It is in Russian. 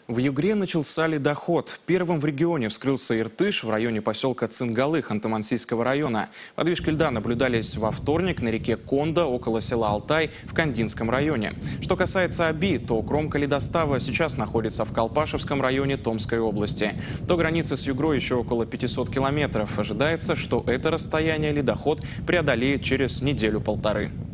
В Югре начался ледоход. Первым в регионе вскрылся Иртыш в районе поселка Цингалы Ханты-Мансийского района. Подвижки льда наблюдались во вторник на реке Конда около села Алтай в Кандинском районе. Что касается Оби, то кромка ледостава сейчас находится в Колпашевском районе Томской области. До границы с Югрой еще около 500 километров. Ожидается, что это расстояние ледоход преодолеет через неделю-полторы.